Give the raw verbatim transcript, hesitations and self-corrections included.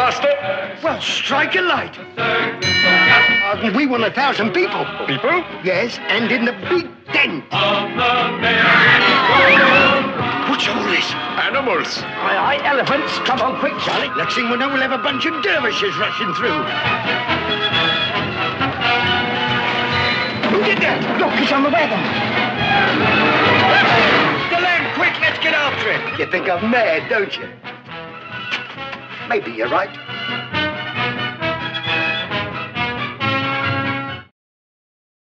Master? Well, strike a light. Uh, we want a thousand people. People? Yes, and in the big tent. What's all this? Animals. Aye, aye, elephants. Come on, quick, Charlie. Next thing we know, we'll have a bunch of dervishes rushing through. Who did that? Look, he's on the wagon. The land, quick, let's get after him. You think I'm mad, don't you? Maybe you're right.